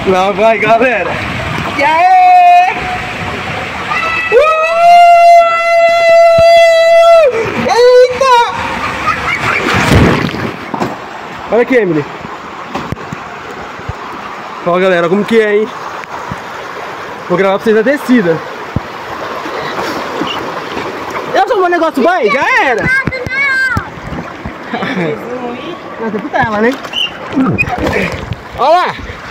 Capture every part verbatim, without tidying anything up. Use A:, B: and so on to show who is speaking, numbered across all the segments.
A: Lá vai, galera. E aí? Uh! Eita! Olha aqui, Emily. Ó, galera, como que é, hein? Vou gravar pra vocês a descida. Eu sou um negócio vai, já era. Não, tem puta ela, né? Olha lá.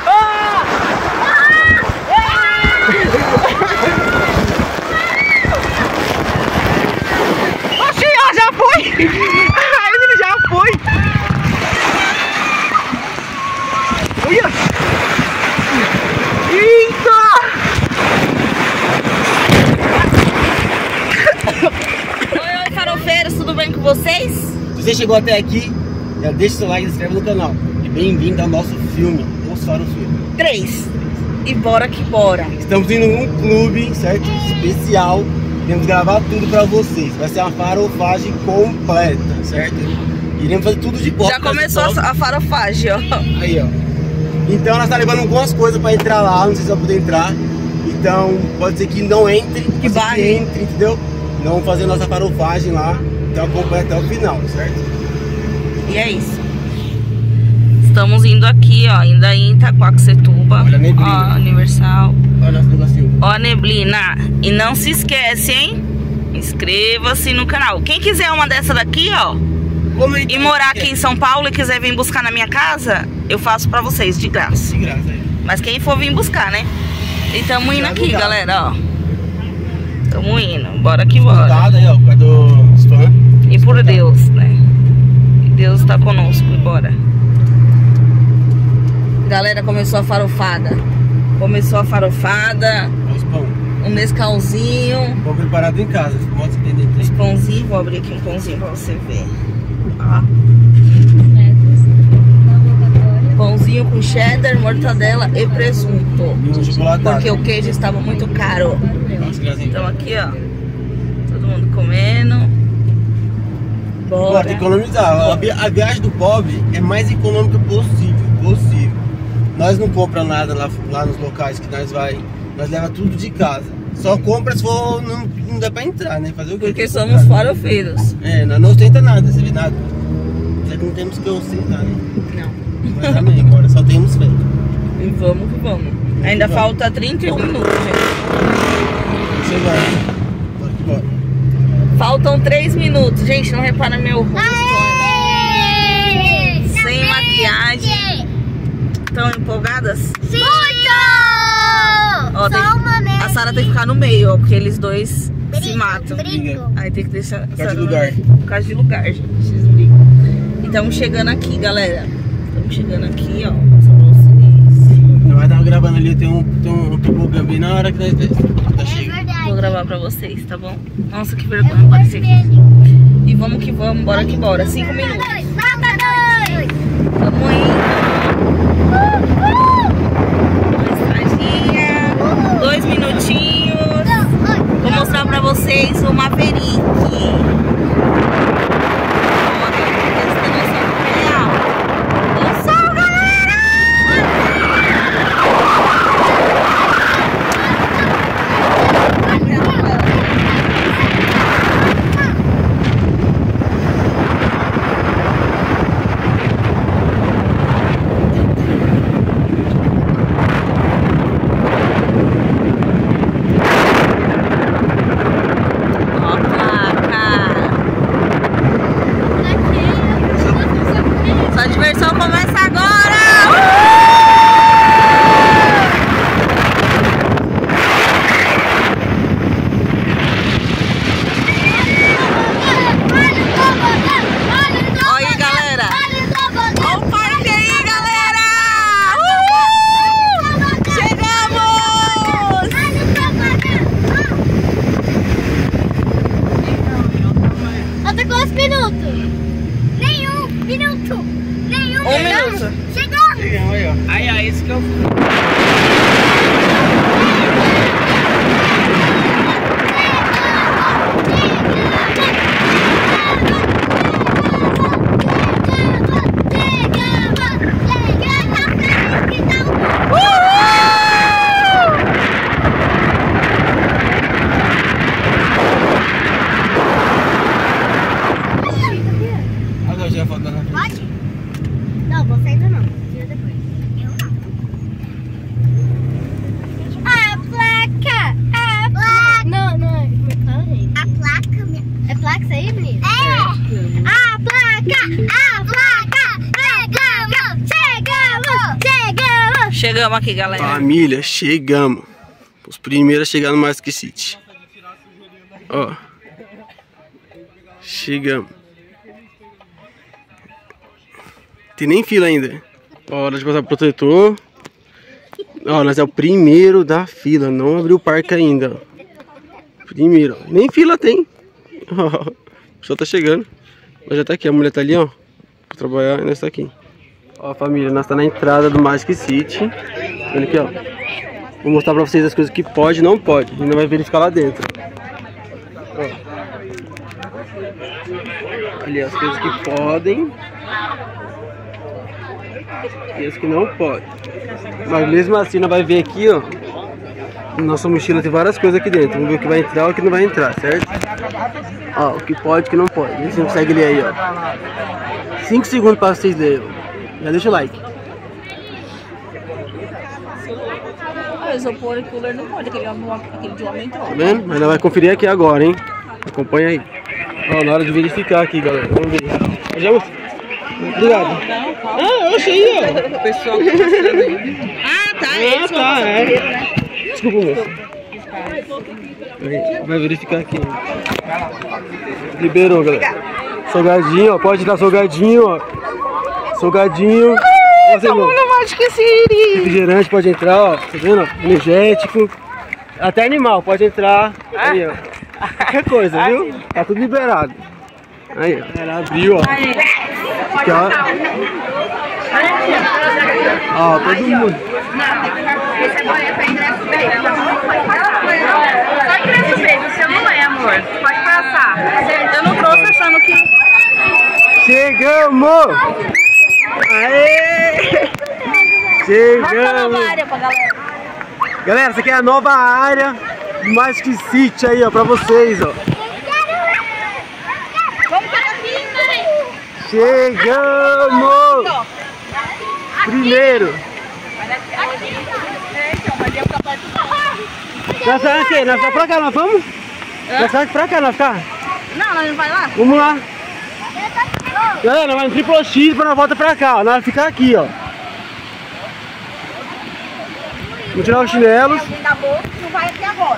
A: Oxi, ó, já foi! Ele já foi! Olha! Eita!
B: Oi, oi, farofeiros, tudo bem com vocês?
A: Se você chegou até aqui, já deixa o seu like e se inscreve no canal. E bem-vindo ao nosso filme, Os Farofeiros.
B: Três. E bora que bora.
A: Estamos indo num clube, certo? Especial. Iremos gravar tudo pra vocês. Vai ser uma farofagem completa, certo? Iremos fazer tudo de boa.
B: Já começou a, a farofagem, ó.
A: Aí, ó. Então nós tá levando algumas coisas pra entrar lá. Não sei se vai poder entrar. Então pode ser que não entre.
B: Que
A: vai. Que entre, entendeu? Então vamos fazer nossa farofagem lá. Então acompanha até o final, certo?
B: E é isso. Estamos indo aqui, ó, ainda em Itaquaquecetuba.
A: Olha a neblina.
B: Ó, Universal.
A: Olha nosso negocinho.
B: Ó a neblina. E não se esquece, hein? Inscreva-se no canal. Quem quiser uma dessa daqui, ó, e morar aqui em São Paulo e quiser vir buscar na minha casa, eu faço pra vocês, de graça.
A: De graça, aí.
B: Mas quem for vir buscar, né? E tamo indo aqui, galera, ó. Tamo indo. Bora que bora.
A: Cuidado aí, ó, por causa dos fãs.
B: E por Deus, né? E Deus tá conosco, e bora. Galera, começou a farofada. Começou a farofada.
A: Os pão.
B: Um Nescauzinho.
A: Pão preparado em casa. Mostra que tem
B: Os pãozinhos. Vou abrir aqui um pãozinho pra você ver. Ó. Pãozinho com cheddar, mortadela e presunto.
A: E um chocolatado.
B: Porque o queijo estava muito caro. Então aqui, ó. Todo mundo comendo. Bora.
A: Tem que economizar. A, vi a viagem do pobre é mais econômica possível. Possível. Nós não compramos nada lá, lá nos locais que nós vai. Nós leva tudo de casa. Só compra se for. Não, não dá pra entrar, né? Fazer o quê?
B: Porque somos farofeiros.
A: É, nós não ostenta nada, você vê nada. Nós não temos que ostentar, né?
B: Não.
A: Mas amém, agora só temos fé.
B: E vamos que vamos. Ainda
A: vamos.
B: falta trinta e um minutos, gente.
A: Chega. Bora que bora.
B: Faltam três minutos. Gente, não repara meu rosto.
C: Aê!
B: Sem maquiagem. Estão empolgadas?
C: Sim! Muito!
B: Ó, tem,
C: Só uma
B: a Sara tem que ficar no meio, ó, porque eles dois se matam.
C: Brigo.
B: Aí tem que deixar.
A: Por causa de lugar.
B: Por causa de lugar, gente. Eles brigam. E estamos chegando aqui, galera. Estamos chegando aqui, ó. Só pra vocês.
A: Nós tava gravando ali, tem um, tem um tobogã bem na hora que nós tá chegando.
B: Vou gravar pra vocês, tá bom? Nossa, que vergonha aparecer aqui. E vamos que vamos, bora que bora. Cinco minutos. Vamos indo. Uma estradinha. Dois minutinhos. Vou mostrar pra vocês o Maverick.
C: marca a placa. Chegamos, chegamos, chegamos.
B: Chegamos aqui, galera.
A: Família, chegamos. Os primeiros a chegar no Magic City. Ó. Chegamos. Tem nem fila ainda. Ó, hora de passar o protetor. Ó, nós é o primeiro da fila. Não abriu o parque ainda. Primeiro. Nem fila tem. Ó, o pessoal tá chegando. Nós já tá aqui. A mulher tá ali, ó. Pra trabalhar e nós tá aqui. Ó, família, nós tá na entrada do Magic City. Olha aqui, ó. Vou mostrar pra vocês as coisas que pode e não pode. A gente vai verificar lá dentro. Ó. Ali as coisas que podem e as que não podem. Mas mesmo assim nós vai ver aqui, ó. Nossa mochila tem várias coisas aqui dentro. Vamos ver o que vai entrar e o que não vai entrar, certo? Ó, o que pode e o que não pode. A gente consegue ler aí, ó. cinco segundos para vocês lerem. Já deixa o like.
B: Ah, isopor e cooler não pode, aquele, aquele de homem entrou.
A: Tá vendo? Mas nós vai conferir aqui agora, hein? Acompanha aí. Ó, na hora de verificar aqui, galera. Vamos ver. Já... Obrigado. Ah, eu achei, ó.
B: O pessoal tá mostrando aí. Ah, tá.
A: Ah, tá, é. Desculpa, moço. Vai verificar aqui. Liberou, galera. Salgadinho, ó. Pode dar salgadinho, ó. Salgadinho.
B: Estamos no Magic City.
A: Refrigerante pode entrar, ó. Tá vendo? Ó? Energético. Até animal pode entrar. Aí, ó. Qualquer coisa, viu? Tá tudo liberado. Aí, ó. Ela abriu, ó. Aqui, ó. Ó, todo mundo.
C: Esse é boleto pra ingresso bem. Só ingresso bem, o seu não é, amor. Pode passar.
B: Eu não trouxe achando que...
A: Chegamos! Aê! Chegamos! Galera, essa aqui é a nova área do Magic City aí, ó, pra vocês, ó. Chegamos! Primeiro! Nós vamos aqui, nós vamos pra cá, nós vamos? Nós vamos pra cá, nós ficar?
B: Não, nós não vai lá?
A: Vamos lá! Galera, nós vamos no triplo X pra nós voltar pra cá, ó. Nós vamos ficar aqui, ó. Vamos tirar os chinelos.
C: Não vai até agora.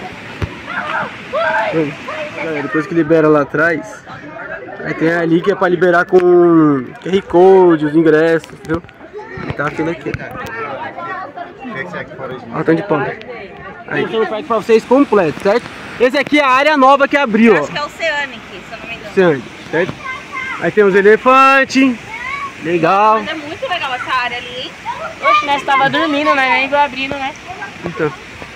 A: Galera, depois que libera lá atrás, aí tem ali que é pra liberar com Q R Code, os ingressos, entendeu? E tá a fila aqui. Ó, tá de ponta. Aí, eu vou pra vocês completo, certo? Esse aqui é a área nova que abriu, ó.
B: Acho que é o Oceanic, se eu não me engano.
A: Oceanic, certo? Aí tem os elefantes. Legal.
B: Mas é muito legal essa área ali, hein?
D: Oxe, nós tava dormindo, né? Nem viu abrindo, né?
A: Então.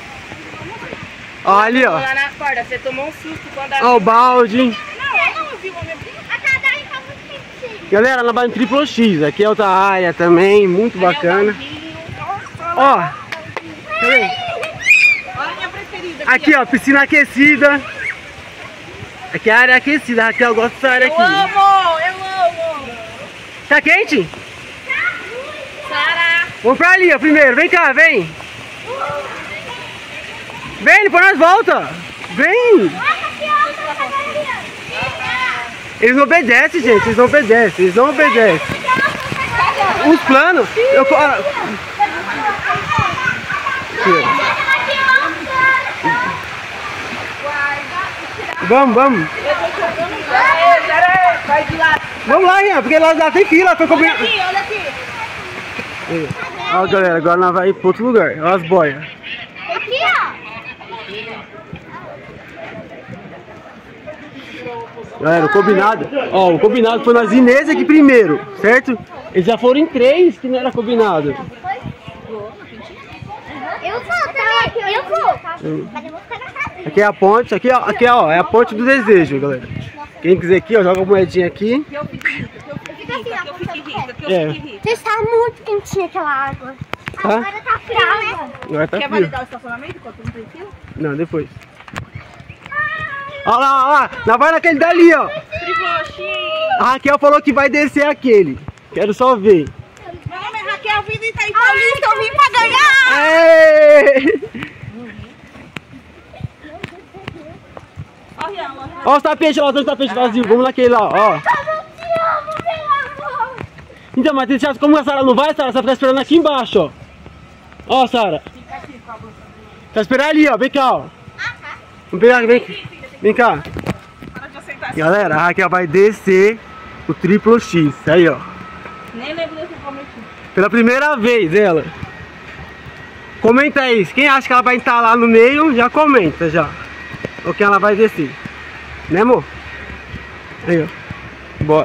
A: Ó, ali, ó.
D: Lá na corda, você tomou um susto quando
A: Ó, o balde.
D: Não, eu não vi o homem abrindo.
C: A cada um tá muito sentido.
A: Galera, ela vai no triplo X. Aqui é outra área também, muito bacana. Ó. Cadê?
B: Olha a minha preferida.
A: Aqui, ó, piscina aquecida. Aqui é a área aquecida. Aqui eu gosto dessa área aqui.
B: Eu amo, eu amo.
A: Tá quente?
B: Sara.
A: Vamos pra ali, ó, primeiro. Vem cá, vem. Vem, depois nós volta. Vem. Eles não obedecem, gente. Eles não obedecem. Eles não obedecem. Os planos. Eu... Vamos, vamos. Vamos lá, Ian, porque lá, lá tem fila. Foi
C: Olha aqui, olha aqui.
A: Ó, galera, agora nós vamos ir para outro lugar. Olha as boias.
C: Aqui, ó.
A: Galera, o combinado. Ó, o combinado foi nós ir nesse aqui primeiro, certo? Eles já foram em três que não era combinado.
C: Eu vou também, eu vou. Mas eu vou ficar na casa.
A: Aqui é a ponte, aqui, ó, aqui ó, é a ponte do desejo, galera. Quem quiser aqui, ó, joga a moedinha aqui.
C: Fica assim, ó.
B: Eu fiquei rica, que eu
A: É.
B: fiquei rica.
C: Está muito quentinha aquela água.
A: Tá?
C: Agora tá fria, né?
A: Agora tá
B: Quer
A: frio.
B: validar o estacionamento enquanto não tem fila?
A: Não, depois. Ó lá, ó lá, nós vai naquele dali, ó. A Raquel falou que vai descer aquele. Quero só ver.
B: Meu nome é Raquel, vim em Itaí Paulista, eu vim pra ganhar!
A: Aê!
B: Ó, Rian, ó, Rian.
A: Ó os tapetes lá, os dois tapetes vazios. Vamos naquele lá, ó.
C: Eu te amo,
A: Então, mas Thiago, como a Sara não vai, Sara, você vai ficar esperando aqui embaixo, ó. Ó, Sara. Vai esperar ali, ó. Vem cá, ó. Vamos pegar, vem, vem cá. Galera, a Raquel vai descer o triplo X. Aí, ó.
B: Nem lembro desse prometido.
A: Pela primeira vez, ela. Comenta aí. Quem acha que ela vai estar lá no meio, já comenta, já. Ou que ela vai descer. Né, amor? Aí, ó. Bora.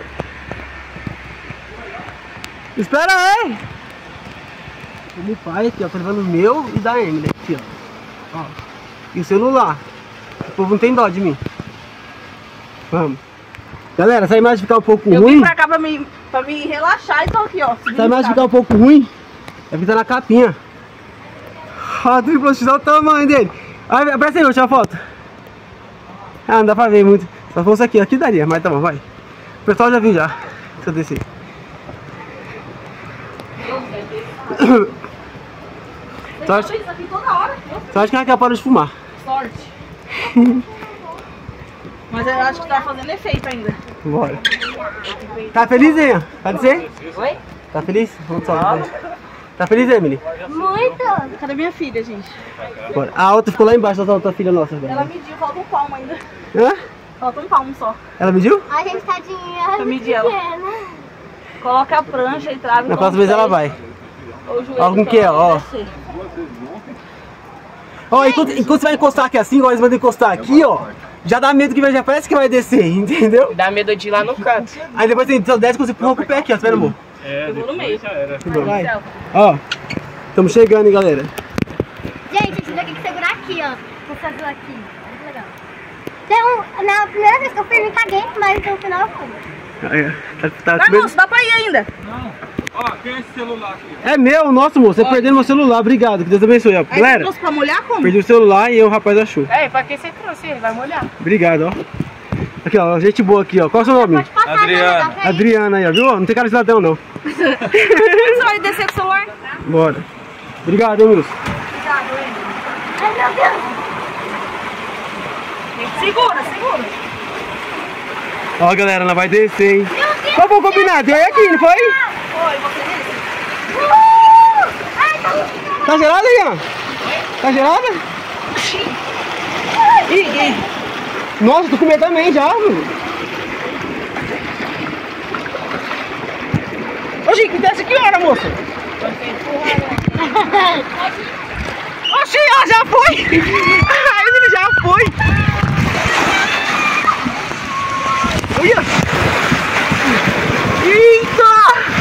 A: Espera aí. O meu pai aqui, ó. Tô levando o meu e da Emily aqui, ó. Ó. E o celular. O povo não tem dó de mim. Vamos. Galera, se a imagem ficar um pouco
B: eu
A: ruim...
B: Eu vim pra cá pra me, pra me relaxar e tô aqui, ó.
A: Se a imagem ficar um pouco ruim, é que tá na capinha. Ó, tem que tirar o tamanho dele. Aí, presta aí, vou tirar a foto. Ah, não dá pra ver muito. Só fosse aqui, aqui daria, mas tá bom, vai. O pessoal já viu já. Deixa eu descer.
B: Você acha isso aqui toda hora?
A: Só acho que a Raquel parou de fumar.
B: Sorte. Mas eu acho que tá fazendo efeito ainda.
A: Bora. Tá feliz, hein? Pode ser?
B: Oi?
A: Tá feliz? Vamos só. Tá feliz, Emily?
C: Muito!
B: Cadê minha filha, gente?
A: Bora. A outra ficou lá embaixo da outra filha nossa.
B: Ela mediu, falta um palmo ainda.
A: Hã?
B: Falta um palmo só.
A: Ela mediu?
C: A gente tá dinheiro.
B: Eu medi ela. Coloca a prancha e trave.
A: Na próxima vez ela vai.
B: O joelho.
A: Ó, com que é, ó. Ó, enquanto, enquanto você vai encostar aqui assim, igual eles vão encostar aqui, ó. Já dá medo que vai, já parece que vai descer, entendeu?
D: Dá medo de ir lá no canto.
A: Aí depois você desce quando você empurra com o pé aqui, ó. Tá vendo, amor?
D: É,
B: eu vou no meio. Já era.
A: Vai. Ó, estamos chegando, hein, galera.
C: Gente, a gente vai ter que segurar aqui, ó. Vou fazer aqui. Muito legal. Tem um, na primeira vez que eu fui, me caguei, mas no final eu fui.
A: Aí, tá, tá,
B: Tá, moço, dá pra ir ainda.
E: Ó, quem é esse celular aqui?
A: é meu, nosso, moço. Você perdeu meu celular. Obrigado, que Deus abençoe. Ó.
B: Aí
A: Galera,
B: você trouxe pra molhar como?
A: perdi o celular e o rapaz achou.
D: É, pra que você trouxe? Ele vai molhar.
A: Obrigado, ó. Aqui, ó, gente boa aqui, ó. Qual é o seu nome?
C: Pode passar,
E: Adriana.
C: né? Dá pra ir.
A: Adriana aí, ó, viu? Não tem cara de ladrão, não.
B: Você vai descer com o celular?
A: Bora. Obrigado, hein, Wilson.
C: Ai, meu Deus.
B: Segura, segura.
A: Ó, galera, ela vai descer, hein? Qual foi o combinado? Eu ia aqui, não foi?
B: Oi, você disse?
C: Uh! Ai, tá...
A: Tá gelada aí, ó? Tá gelada?
B: Ih, ih.
A: Nossa, tô com medo também já, mano. Ô, Chico, desce que hora, moça? Oxi, ó, já foi! Ele já foi! Olha! Eita!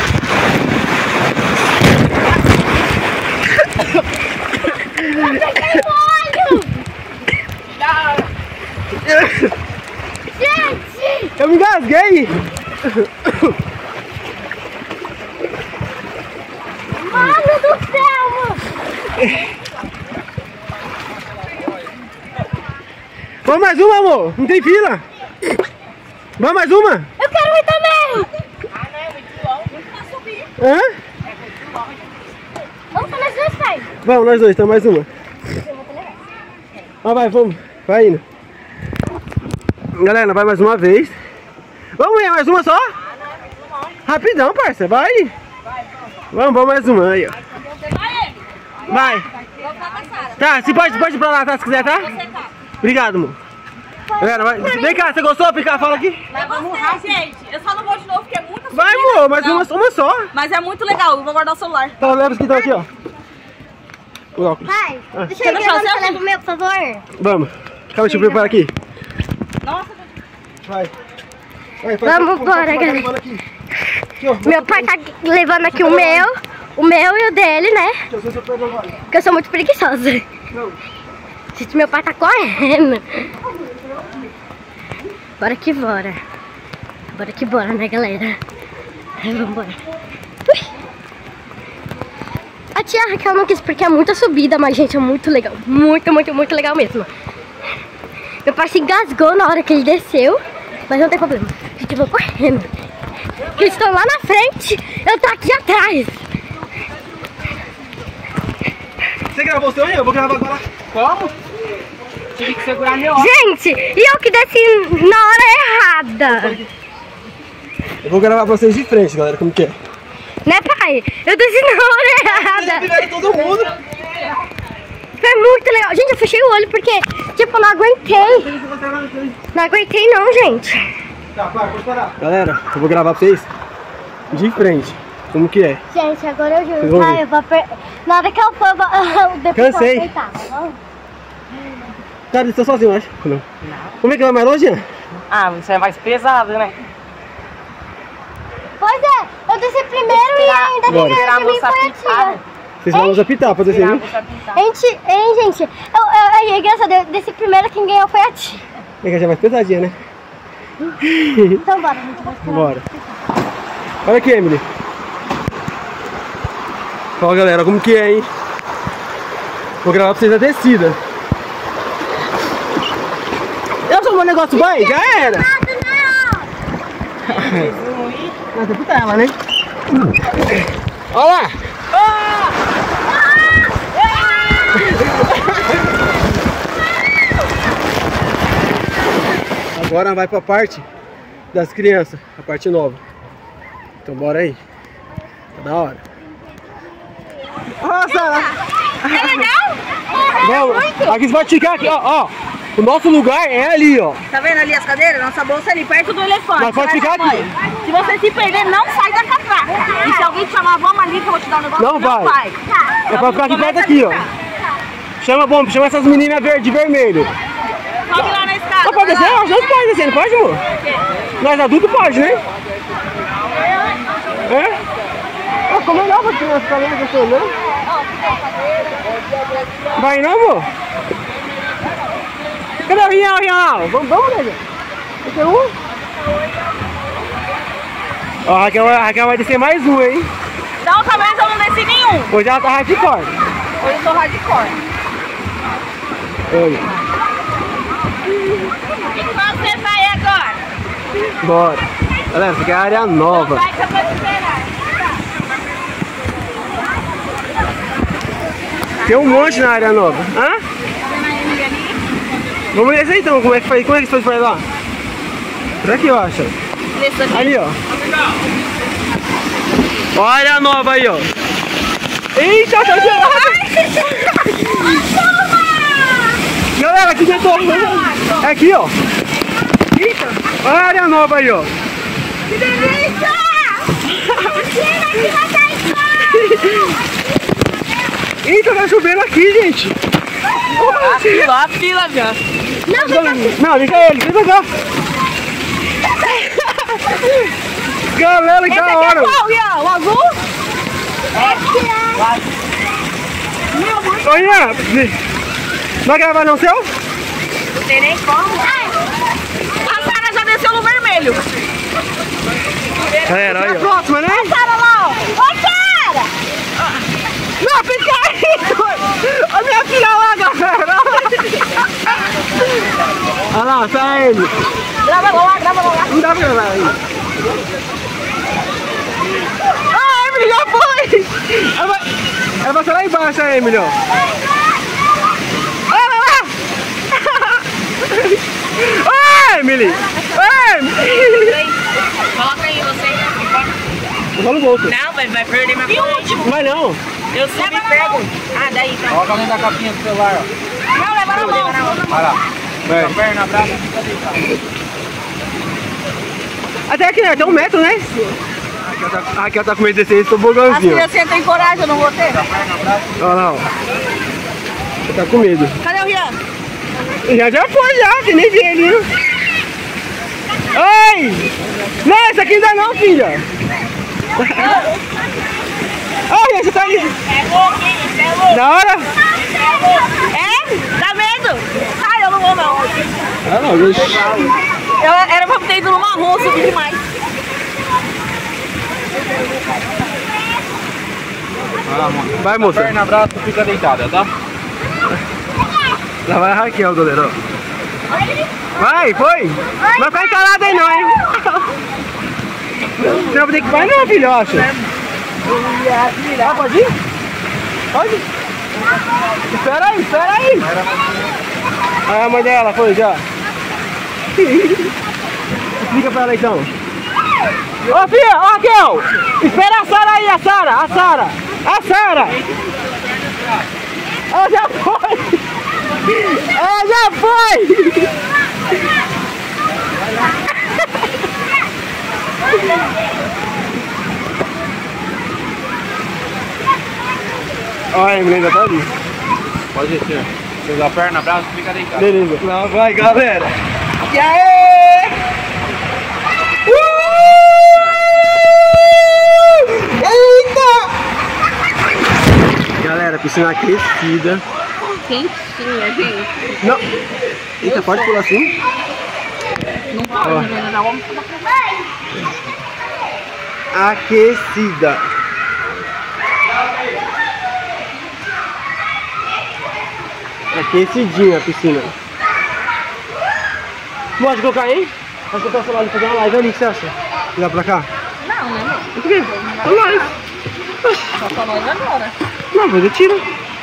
C: Gente!
A: Eu me engasguei!
C: Mano do céu, mano!
A: Vamos mais uma, amor! Não tem fila! Vamos mais uma?
C: Eu quero ir também!
B: Ah, não, é muito longe. Muito pra subir.
A: Hã?
C: Vamos fazer as duas pais.
A: Vamos, nós dois, então mais uma. Ah, vai, vamos. Vai indo. Galera, vai mais uma vez. Vamos ir, mais uma só? Rapidão, parça, vai. Vamos, vamos mais uma aí, ó. Vai. Tá, você pode, pode ir pra lá, tá? Se quiser, tá? Obrigado, amor. Galera, vai. Vem cá, você gostou? Fica, fala aqui.
B: Mas vamos lá, gente. Eu só não vou de novo porque é muito subida.
A: Vai, amor, mais uma, uma só.
B: Mas é muito legal. Eu vou guardar o celular.
A: Tá, leva os que estão aqui, ó. O óculos.
C: Pai,
A: Ah.
C: deixa eu ir
B: Quer deixar
C: gravando,
B: o
C: você
B: seu?
C: leva o meu, por favor.
A: Vamos. Calma, deixa eu preparar aqui.
B: Nossa,
A: Vai. Vai,
C: Vamos embora, galera.
A: Aqui. Aqui, ó.
C: Meu pai tá levando aqui o meu, o meu e o dele, né?
A: Eu sou seu pai agora.
C: Porque eu sou muito preguiçosa.
A: Não.
C: Gente, meu pai tá correndo. Bora que bora. Bora que bora, né, galera? Vambora. Ui. A tia Raquel não quis porque é muita subida, mas, gente, é muito legal. Muito, muito, muito legal mesmo. Meu pai se engasgou na hora que ele desceu, mas não tem problema. Gente, eu vou correndo. Eles estão lá na frente, eu tô aqui atrás.
A: Você gravou o seu aí? Eu vou gravar agora.
D: Como? Tive que segurar meu óculos.
C: Gente, e eu que desci na hora errada.
A: Eu vou gravar pra vocês de frente, galera, como que é.
C: Né, pai? Eu desci na hora errada.
A: Eles todo mundo.
C: Foi muito legal. Gente, eu fechei o olho porque, tipo, eu não aguentei. Não aguentei não, gente.
A: Tá, para, pode parar. Galera, eu vou gravar pra vocês de frente. Como que é?
C: Gente, agora eu juro, tá? Eu vou per... Na hora que eu for, eu vou...
A: Cansei. Cara, eles estão sozinhos, acho. Não. Como é que vai mais longe, Jean?
D: Ah, você é mais pesado, né?
C: Pois é, eu desci primeiro e ainda
A: Bora.
C: ninguém pra mim foi a tia.
A: Vocês vão nos apitar pra descer, viu?
C: Gente, hein, gente? Eu, eu, eu, é engraçado, eu desci primeiro, quem ganhou foi a tia.
A: É que já é mais pesadinha, né?
C: Então bora, gente, vai esperar.
A: Bora. Olha aqui, Emily. Ó, galera, como que é, hein? Vou gravar pra vocês a descida. Eu sou um negócio vai, já era. Mas é puta ela, né? Olha lá. Agora vai pra parte das crianças, a parte nova. Então bora aí. Tá da hora. Nossa!
C: É legal?
A: Vamos. Aqui você vai ficar aqui, ó, ó. O nosso lugar é ali, ó.
B: Tá vendo ali as cadeiras? Nossa bolsa ali, perto do elefante.
A: Mas pode ficar aqui.
B: Se você se perder, não sai da catraca. E se alguém te chamar, vamos ali que eu vou te dar um negócio,
A: Não vai.
B: vai.
A: É pra ficar aqui perto aqui, ó. Chama, bom, chama essas meninas verde, de vermelho.
B: Sobe lá na escada.
A: Não pode descer? Nós não pode descer, não pode, amor? Nós adultos pode, né? É? Ah, como é nova criança, tá vendo que eu tô olhando? Vai não, amor? Cadê o Rian, Rian? Vamos, vamos, né, gente? Tem um? Ó, a Raquel, a Raquel vai descer mais um, hein?
B: Da outra vez eu não desci nenhum.
A: Hoje ela tá hardcore.
B: Hoje eu sou hardcore.
A: Oi.
B: E qual você vai agora?
A: Bora. Galera, essa aqui é a área nova.
B: Vai que eu vou te esperar.
A: Tem um monte na área nova. Hã? Vamos descer então, como é que faz? Como é que você faz lá? Por aqui, eu acho. Ali, ó. Olha a área nova aí, ó. Eita, tá gelado! Galera, aqui dentro. É aqui, ó. Olha a área nova aí, ó.
C: Que delícia! Mentira, que vai sair.
A: Eita, tá chovendo aqui, gente.
D: A fila, a fila já.
A: Não, liga ele, vem pra cá. Galera, que da hora.
B: Qual, Ian? O azul?
A: Ô, Ian, vai gravar no seu?
B: Não tem nem como. A Sara já desceu no vermelho.
A: Galera, olha.
C: A próxima, né? Ô, Sara lá, ó. Ô, Sara!
A: Não, fica aí! Olha minha filha lá, galera! Olha lá, sai ele!
B: Grava lá, grava lá.
A: Não dá pra gravar aí! Ah, Emily já foi! Ela vai, ela vai ser lá embaixo, a Emily, ó! Olha lá! Oi, Emily! Oi!
B: Coloca aí você.
A: Eu vou no bolso.
B: Não, vai, vai perder minha corrente.
A: Vai não!
B: Eu subo e pego. Ah, daí então.
E: Coloca dentro da capinha do celular, ó.
B: Não, leva na mão.
E: Vai lá.
A: Vai.
E: Com a perna, abraça e fica deitado.
A: Até aqui, né? Até um metro, né? A Raquel tá com medo de descer esse tobogãzinho.
B: As crianças têm coragem, eu não vou ter.
A: Olha lá, ó. Ele tá com medo.
B: Cadê o Rian?
A: Já já foi, já, você nem viu ele. Oi! Não, esse aqui ainda não, filha. Olha, você tá ali. Da hora?
B: É? Dá medo? Ai, eu não vou não.
A: Ah, não, eu...
B: Eu era pra ter ido no marrom, subi demais.
E: Vai lá, moça.
A: Vai, moça.
E: Perna, abraça e fica deitada, tá?
A: Lá vai a Raquel, galera. Vai, foi. Não vai ficar encarado aí não, hein? Você não vai ter que vai não, filho, eu acho. Ah, pode ir? Pode? Espera aí, espera aí. Ah, a mãe dela foi já. Explica pra ela então. Ô, filha, ô, Raquel! Espera a Sara aí, a Sara, a Sara! A Sara! Ela já foi! Ela já foi! Olha, a Emily ainda tá ali.
E: Pode descer. Você usa a perna, braço, fica deitado.
A: Beleza. Lá vai, galera. E aí? Uh! Eita! Galera, piscina aquecida.
B: Quentinha, gente.
A: Não. Eita, pode pular assim?
B: Não pode, né? Não, vamos
A: Aquecida. Aquecidinha a piscina. Pode colocar aí? Pode colocar o celular e fazer uma live ali, o que você acha? Ligar pra cá?
B: Não, né, amor?
A: Por quê? Pra nós.
B: Só pra nós agora.
A: Não, mas eu tiro.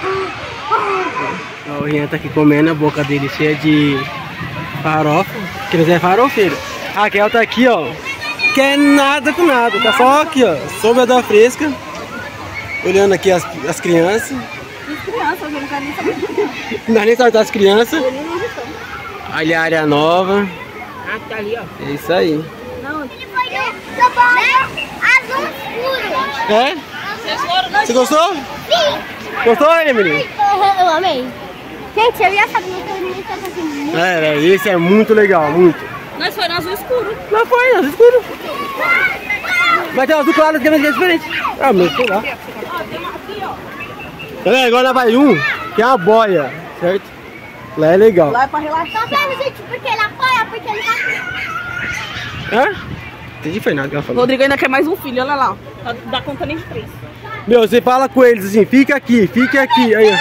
A: O Rian tá aqui comendo, a boca dele cheia de farofa. Que eles é farofeiro. A Raquel tá aqui, ó. Quer nada com nada. Tá só aqui, ó. Sombra da fresca. Olhando aqui as, as crianças.
B: As crianças, eu não quero nem saber.
A: Não dá nem saber das crianças. Ali a área nova.
B: Ah, tá ali, ó.
A: É isso aí.
C: Não, ele foi no azul escuro.
A: É?
B: Vocês foram,
A: Você gostou?
C: Sim.
A: Gostou, Emily?
C: Eu amei. Gente, eu ia saber que eu não ia assim muito.
A: É, esse é muito legal, muito.
B: Nós foi no azul escuro.
A: Não foi, azul escuro. Mas tem um azul claro que é diferente. Ah, mas sei lá. Galera, agora vai um que é uma boia, certo? Lá é legal.
B: Lá é pra relaxar.
C: Tá vendo, gente? Porque ele apoia, porque ele tá...
A: Hã? Entendi, foi nada que ela
B: O
A: falou.
B: Rodrigo ainda quer mais um filho, olha lá. Ó. Dá conta nem de três.
A: Meu, você fala com eles assim, fica aqui, fica aqui. Aí, ó.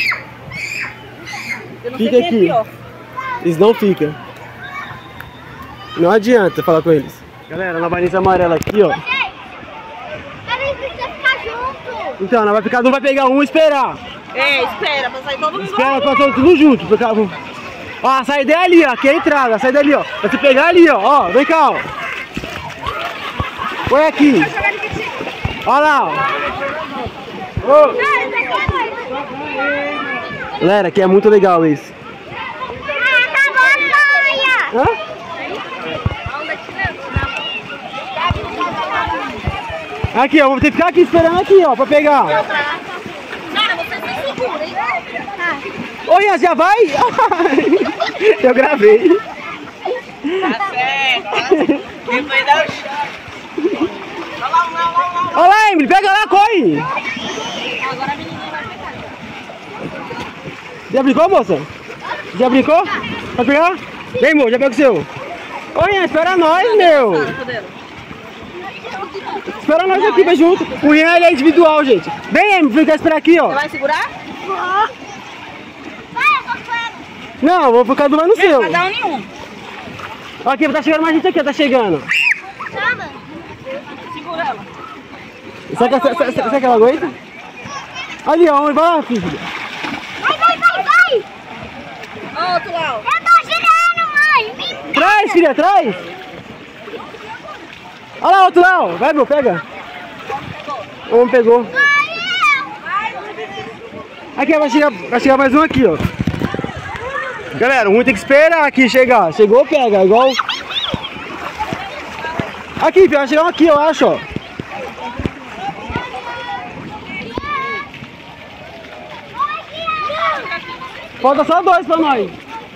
B: Eu não
A: Fica
B: sei quem
A: aqui.
B: é pior.
A: Eles não ficam. Não adianta falar com eles. Galera, na baliza amarela aqui, ó.
C: A gente precisa ficar junto.
A: Então, nós vai ficar, não vai pegar um e esperar.
B: É, espera, pra sair todo mundo.
A: Espera pra todo tudo junto. Pra cá. Ó, a saída é ali, ó. Aqui é a entrada, a saída é ali, ó. Vai se pegar ali, ó. Ó, vem cá, ó. Põe aqui. Olha lá, ó. Ô. Galera, aqui é muito legal isso. Hã? Aqui, ó, vou ter que ficar aqui esperando aqui, ó, pra pegar.
C: Cara, você se segura, hein?
A: Oi, já vai? Eu gravei.
B: Tá certo. Quem foi dar o choque? Olha lá, olha lá, olha lá.
A: Olha lá, Emily, pega lá, corre.
C: Agora a menina vai pegar.
A: Já brincou, moça? Já brincou? Vai pegar? Vem, amor, já pega o seu. Oi, espera nós, meu. Espera nós aqui, vai junto. O Rian, ele é individual, gente. Vem, Emily, fica esperar aqui, ó.
B: Você vai segurar?
C: Vai, eu tô esperando.
A: Não, vou ficar do lado no seu.
B: Cada um nenhum.
A: Aqui, tá chegando mais gente aqui, tá chegando.
C: Chama.
B: Segura ela.
A: Será que, será, será que ela aguenta? Ali, ó, vai lá, filho.
C: Vai, vai, vai, vai.
B: Ó, outro lá, ó.
C: Eu tô girando, mãe. Me pega.
A: Traz, filha, traz. Olha lá, outro lá, ó. Vai, meu, pega. O homem pegou. Aqui, vai chegar, vai chegar mais um aqui, ó. Galera, um tem que esperar aqui chegar. Chegou, pega, igual... Aqui, filho, vai chegar um aqui, eu acho, ó. Falta só dois pra nós.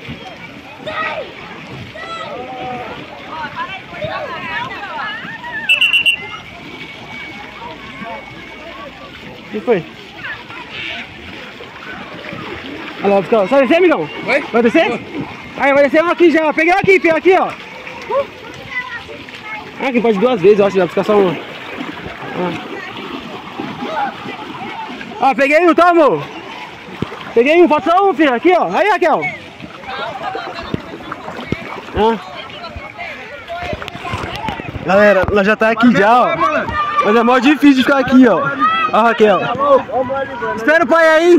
A: O que foi? Olha lá, pessoal. Vai descer, amigão?
E: Oi?
A: Vai descer? Aí, vai descer um aqui já. Peguei aqui, peguei aqui, ó. Ah, aqui pode duas vezes, eu acho. Vai ficar só uma. Ó, ah, peguei um, tá, amor? Peguei um, pode só um, filho. Aqui, ó. Aí, Raquel. Ah. Galera, nós já tá aqui já, ó. Mas é mó difícil de ficar aqui, ó. Ó, Raquel. Espera o pai aí.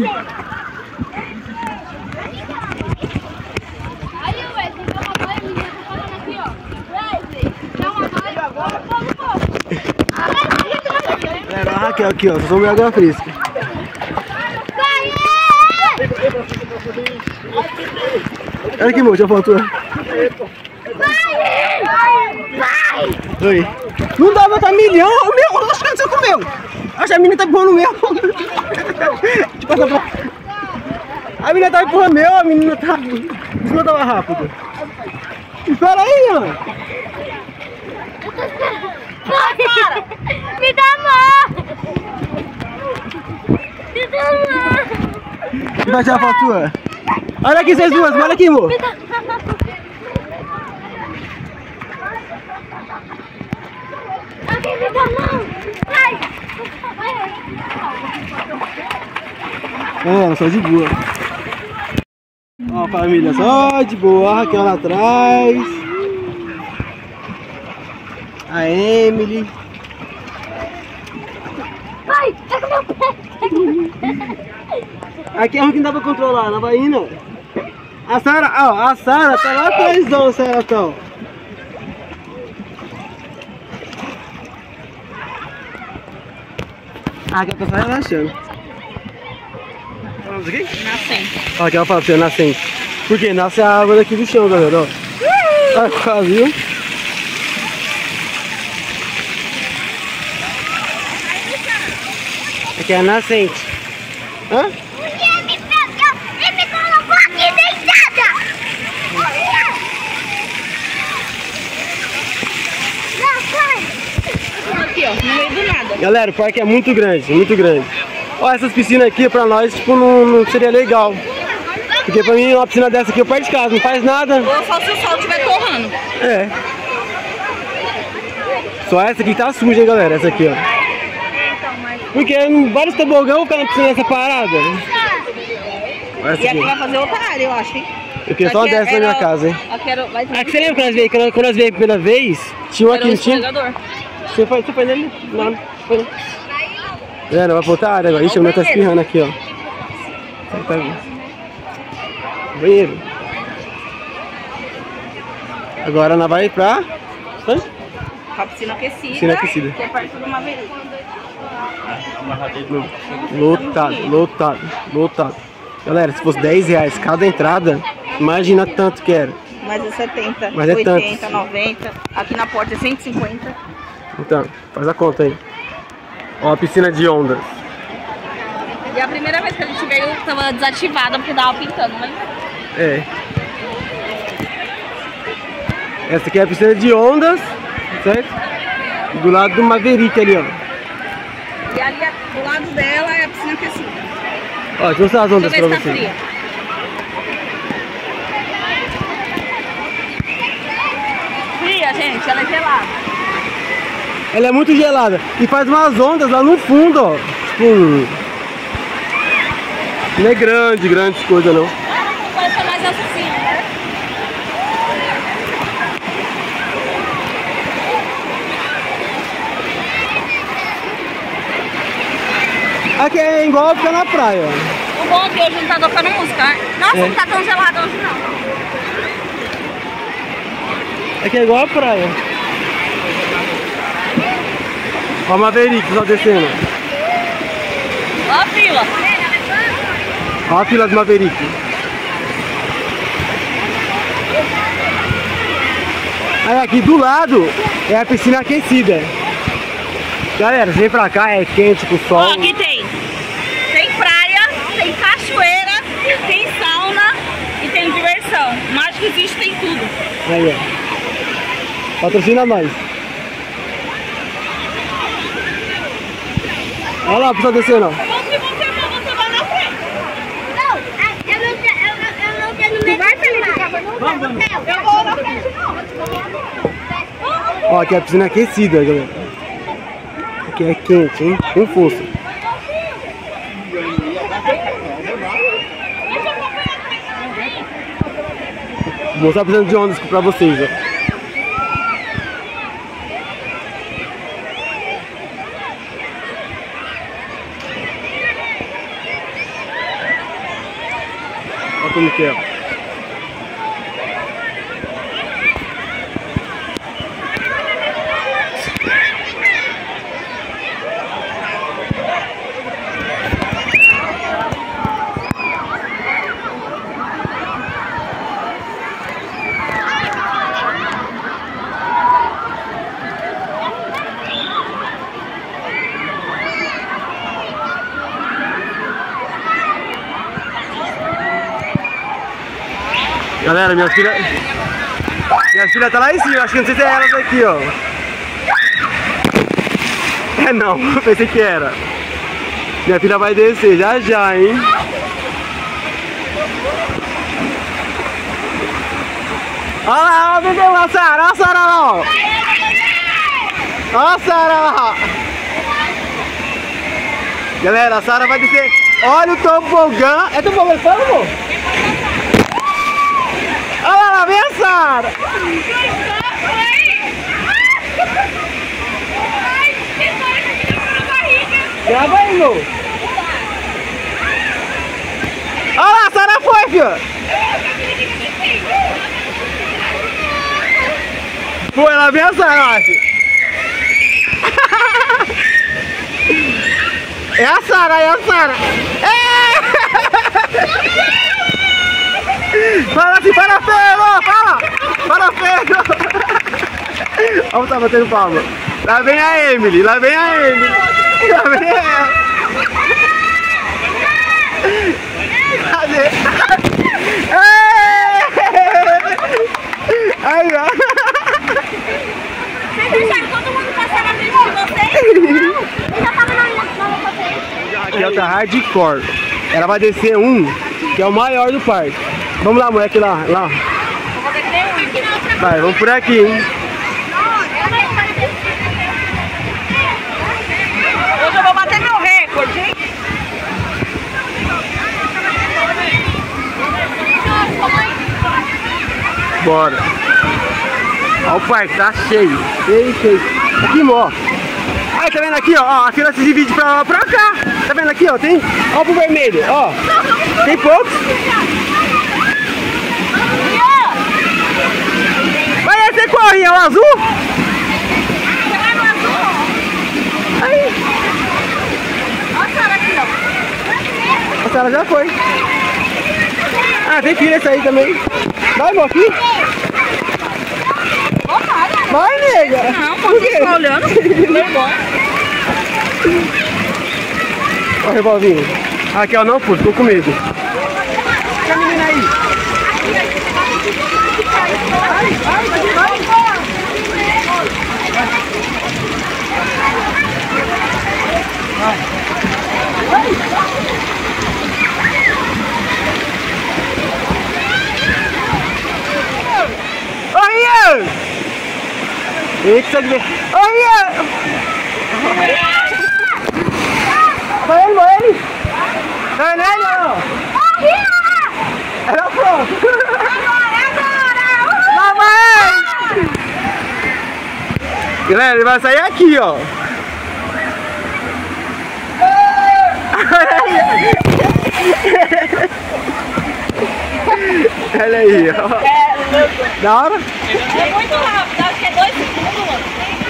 C: Aí, Wesley, dá uma boia, menina. Tô falando aqui, ó. Wesley, dá uma boia. Vamos, vamos.
A: A Raquel aqui, ó. Só tomei água fresca. Olha aqui, amor. Já faltou. Oi. Não dá pra botar milhão. O meu. Acho que você comeu. Acho que a menina tá empurrando o meu. Tipo, essa pra... A menina tá empurrando o meu. A menina tá... Isso não tava rápido. Espera aí, mano.
C: Para! Me dá a mão! Me dá a mão!
A: Vai tirar a foto sua? Olha aqui vocês duas, olha aqui, amor.
C: Me dá a mão! Alguém me dá a mão! Ai!
A: É, só de boa. Ó, família, só de boa. A Raquel lá atrás. A Emily.
C: Ai, pega meu pé!
A: Aqui é ruim que não dá pra controlar, ela vai indo. A Sara, ó, a Sara tá lá atrás, ó, a Sara tá, ó. A Raquel tá só relaxando. Vamos aqui?
B: Nascente.
A: Ó, aqui ela fala pra você, nascente. Por quê? Nasce a água daqui do chão, galera, ó. Olha quase, viu? Aqui é a nascente. Hã?
C: Porque me pegou e me colocou aqui deitada! Não,
B: Aqui, ó, no meio do nada.
A: Galera, o parque é muito grande, muito grande. Ó, essas piscinas aqui pra nós, tipo, não, não seria legal. Porque pra mim, uma piscina dessa aqui, eu perto de casa, não faz nada.
B: Ou só se o sol estiver torrando.
A: É. Só essa aqui tá suja, hein, galera, essa aqui, ó. Porque vários tobogão ficam na piscina dessa parada. Essa
B: E aqui
A: aqui.
B: vai fazer outra área, eu acho, hein?
A: Eu queria só uma
B: Aqui
A: dessa na
B: era-
A: minha casa, hein.
B: Aqui era, vai ter
A: É que você lembra quando nós veio, quando quando nós veio a primeira vez? Tinha um
B: era
A: aqui,
B: um
A: não tinha?
B: escorregador.
A: Você foi, você foi nele? Não, não foi não. É, não vai pra outra área agora. Ixi, a mulher tá espirrando aqui, ó. Aí tá... Banheiro. Agora ela vai pra... Onde?
B: Com a piscina aquecida.
A: Piscina aquecida.
B: Que é perto de uma vez.
A: Lotado, lotado, lotado. Galera, se fosse dez reais cada entrada, imagina tanto que era.
B: Mais é setenta,
A: Mas é
B: oitenta,
A: tanto.
B: noventa. Aqui na porta é cento e cinquenta.
A: Então, faz a conta aí. Ó, a piscina de ondas.
B: E a primeira vez que a gente veio, tava desativada porque tava pintando, né?
A: É. Essa aqui é a piscina de ondas, certo? Do lado do Maverick ali, ó.
B: E ali do lado dela é a piscina aquecida.
A: Ó, deixa eu mostrar as ondas
B: Deixa eu
A: pra
B: ver se tá
A: vocês.
B: fria. Fria, gente, ela é gelada.
A: Ela é muito gelada e faz umas ondas lá no fundo, ó. Tipo, não é grande, grande coisa não.
B: Vai ser mais assim, né?
A: Aqui é igual ficar na praia, ó.
B: O bom é que hoje não tá tocando música, né? Nossa,
A: É.
B: não tá tão gelado hoje não.
A: Aqui é igual a praia. Ó, o Maverick, só descendo.
B: Ó a fila.
A: Ó a fila do Maverick. Aí aqui do lado é a piscina aquecida. Galera, vem pra cá, é quente com o sol.
B: Ó, aqui tem. Tem praia, tem cachoeira, tem sauna e tem diversão. Mágico existe, tem tudo.
A: Aí, ó. Patrocina nós. Olha lá, a pessoa descendo, ó.
B: Se você for, você vai na frente.
C: Não, eu não quero, eu não, eu não quero no meio. Vai, Felipe,
B: Eu vou na frente, não.
A: Ó, aqui é a piscina aquecida, galera. Aqui é quente, hein? Com força. Vou mostrar a piscina de ondas pra vocês, ó. Olha como que é. Galera, minha filha... Minha filha tá lá em cima, acho que não sei se é elas aqui, ó. É não, pensei que era. Minha filha vai descer já já, hein? Olha lá, olha lá, Sara, olha a Sara lá, ó. Olha a Sara lá. Galera, a Sara vai descer. Olha o tobogã. É tobogã, fala, amor? Olha lá, vem a Sara. Grava aí, amor. Olha lá, a Sara foi, filho. Foi, ela vem a Sara, eu acho. É a Sara, é a Sara. É! Fala assim, para feio, fala! Para feio! Olha o tá batendo palma. Lá vem a Emily, lá vem a Emily. Lá vem ela. Cadê? Aí, ó.
C: Vocês deixaram todo mundo passar na frente de vocês? Eu já tava na minha com vocês.
A: Aqui é o hardcore. Ela vai descer um, que é o maior do parque. Vamos lá, moleque, lá, lá. Vai, vamos por aqui, hein?
B: Hoje eu vou bater meu recorde, hein?
A: Bora. Olha o parque, tá cheio. Cheio, cheio. Aqui, ó. Aí, tá vendo aqui, ó? Ó, a fila se divide pra lá, pra cá. Tá vendo aqui, ó? Tem. Ó pro vermelho, ó. Tem poucos. Vai descer qual aí? É o azul? Aí.
C: Olha a Sara aqui, ó.
A: A Sara já foi. Ah, tem fila esse aí também. Vai, meu aqui. Vai, nega.
B: Não, pode ficar olhando. Foi bom.
A: Ó o revolvinho. Aqui, ó, não pus, ficou com medo. Deixa a menina aí. Vai, vai, vai, vai. Olha! Eita, que... Olha! Vai ele, vai ele! Vai ele, ó! Era pronto! Vai, vai! Galera, ele vai sair aqui, ó! Olha aí, ó! Da hora?
B: É muito rápido, acho que é dois segundos.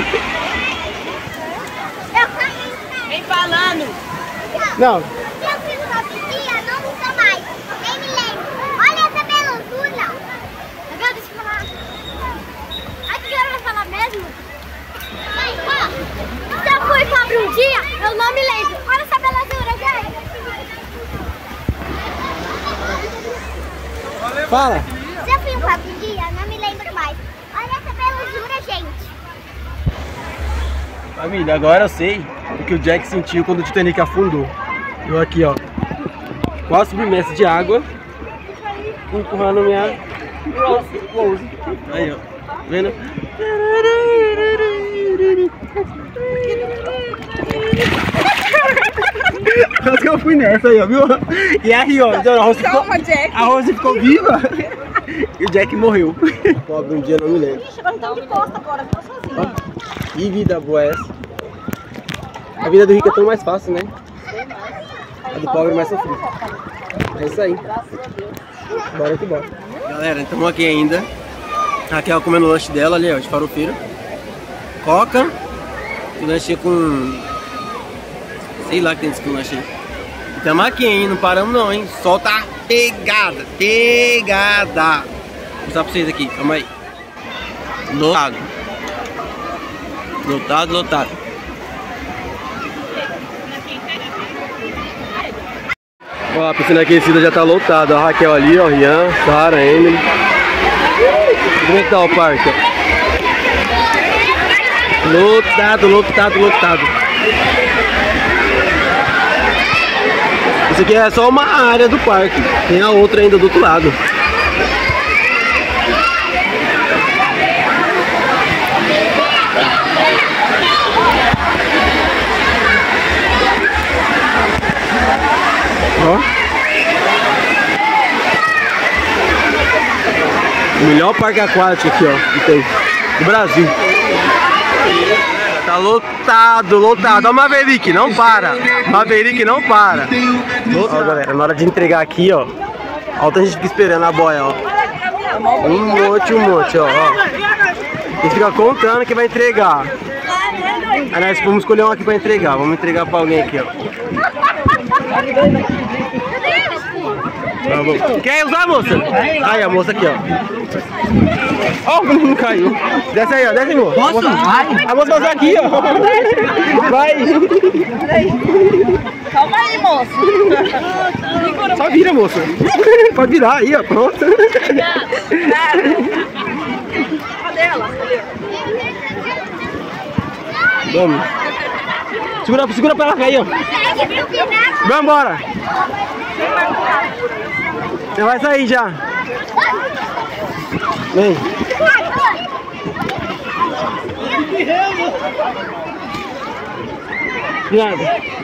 B: Vem falando.
A: Não.
C: Eu fiz uma dia, não usa mais. Nem me lembro. Olha essa belezura. Agora deixa eu falar. Aqui que eu vou falar mesmo? Aí, ó. Se eu fui pobre um dia, eu não me lembro. Olha essa belezura, gente.
A: Fala.
C: Se eu fui pobre um dia, eu não me lembro mais. Olha essa belezura, gente.
A: Família, agora eu sei o que o Jack sentiu quando o Titanic afundou. Eu aqui, ó, quase submerso de água, empurrando minha Rose. Aí, ó, vendo? Quase que eu fui nessa aí, ó, viu? E aí, ó, a Rose ficou, a Rose ficou viva e o Jack morreu. Pobre, um dia não me lembro. Que vida boa é essa? A vida do rico é tão mais fácil, né? A do pobre é mais sofrido. É isso aí. Bora que bora. Galera, estamos aqui ainda. A Raquel comendo o lanche dela ali, ó, de farofeiro. Coca. E lanche com... sei lá que tem esse lanche aí. Estamos aqui, hein? Não paramos não, hein? Sol tá pegada, pegada. Vou mostrar pra vocês aqui, calma aí. Lotado. Lotado, lotado.
F: Ó, a piscina aquecida já tá lotada. A Raquel ali, ó, Rian, Sara, Emily. Como é que tá o parque? Lotado, lotado, lotado. Isso aqui é só uma área do parque. Tem a outra ainda do outro lado. Ó. O melhor parque aquático aqui, ó, que tem do Brasil. Tá lotado, lotado. Ó, o Maverick, não para. Maverick não para. Ó, galera, na hora de entregar aqui, ó. Ó, a gente fica esperando a boia, ó. Um monte, um monte, ó. ó. A gente fica contando que vai entregar. Aí nós vamos escolher um aqui pra entregar. Vamos entregar pra alguém aqui, ó. Quer usar, moça? Aí, a moça aqui, ó. Ó, oh, o menino caiu. Desce aí, ó. Desce aí, moça. Posso? Vai. A moça vai usar aqui, ó. Vai.
B: Calma aí, moça.
F: Só vira, moça. Pode virar aí, ó. Pronto.
B: Cadê ela?
F: Vamos. Segura, segura pra ela cair, ó. Vamos embora. Você vai sair já. Vem. Cuidado.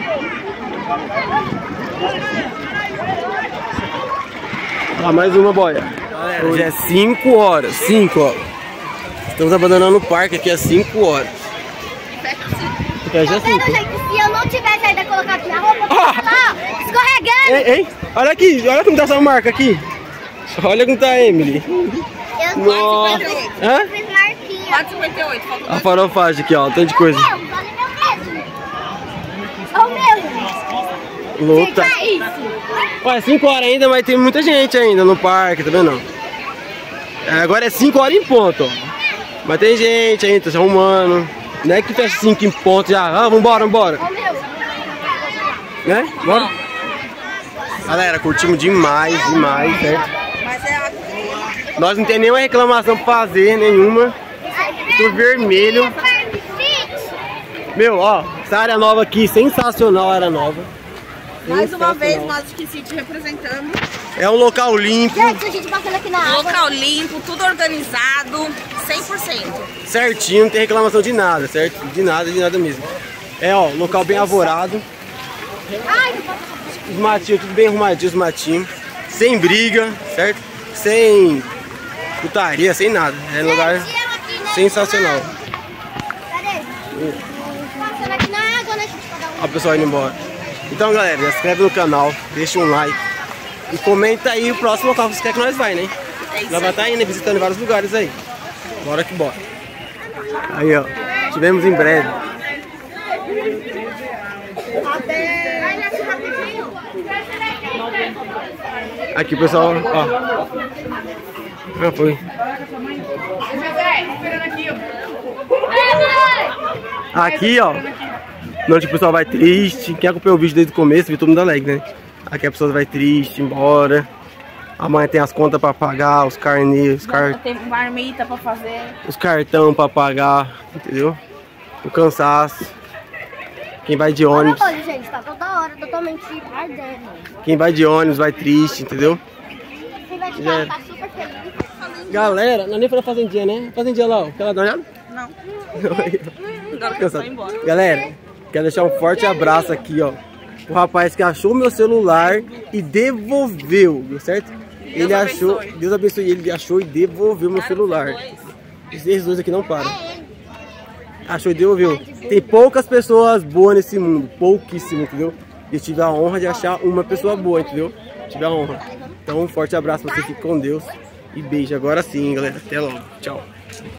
F: Ah, mais uma boia. Galera, hoje é cinco horas. cinco, ó. Estamos abandonando o parque aqui às cinco horas. Fecha assim.
C: Se eu não tivesse ainda colocado aqui a roupa, ah! Lá, escorregando.
F: Ei, ei, olha aqui, olha como tá essa marca aqui. Olha como tá a Emily.
C: Eu
F: Nossa. Hã?
C: fiz marquinha.
B: quatro e cinquenta e oito.
F: A farofagem aqui, ó, tanto de coisa.
C: Olha o meu.
F: Luta. Olha, cinco horas ainda, mas tem muita gente ainda no parque, tá vendo? É, agora é cinco horas em ponto, ó. Mas tem gente ainda, tá se arrumando. Não é que fecha cinco em ponto já. Ah, vambora, vambora. Né? Bora? Galera, curtimos demais, demais, certo? Nós não tem nenhuma reclamação pra fazer, nenhuma. Tudo vermelho. Meu, ó, essa área nova aqui, sensacional a área nova.
B: Mais uma vez, nós que City representando.
F: É um local limpo.
C: Gente, a gente passando aqui na água.
B: Local limpo, tudo organizado, cem por cento.
F: Certinho, não tem reclamação de nada, certo? De nada, de nada mesmo. É, ó, local bem arvorado. Os matinhos, tudo bem arrumadinho, os matinhos. Sem briga, certo? Sem putaria, sem nada. É um lugar sensacional.
C: Cadê? Passando aqui na água, né, gente?
F: Ó, o pessoal indo embora. Então, galera, se inscreve no canal, deixa um like. E comenta aí o próximo local que você quer que nós vai, né? Nós vai estar indo, visitando vários lugares aí. Bora que bora. Aí, ó. Tivemos em breve. Aqui, pessoal, ó. Ah, foi. Aqui, ó. Onde o pessoal vai triste. Quem acompanhou o vídeo desde o começo, viu todo mundo alegre, né? Aqui a pessoa vai triste, embora. Amanhã tem as contas pra pagar, os carnês, os car...
B: Tem marmita pra fazer.
F: Os cartão pra pagar, entendeu? O cansaço. Quem vai de ônibus.
C: Olha, gente, tá toda hora totalmente ardendo.
F: Quem vai de ônibus vai triste, entendeu?
C: Quem vai de
F: Já.
C: carro tá super feliz.
F: Galera, não é nem pra fazendinha, né? Fazendinha lá, ó. Quer lá dar uma olhada?
B: Não.
F: Agora que eu tô embora. Galera, quero deixar um forte abraço aqui, ó. O rapaz que achou meu celular e devolveu, certo? Ele
B: Deus
F: achou,
B: abençoe.
F: Deus abençoe ele, achou e devolveu meu celular. Esses dois aqui não param. Achou e devolveu. Tem poucas pessoas boas nesse mundo, pouquíssimo, entendeu? Eu tive a honra de achar uma pessoa boa, entendeu? Tive a honra. Então um forte abraço pra você, fique com Deus e beijo. Agora sim, galera. Até logo. Tchau.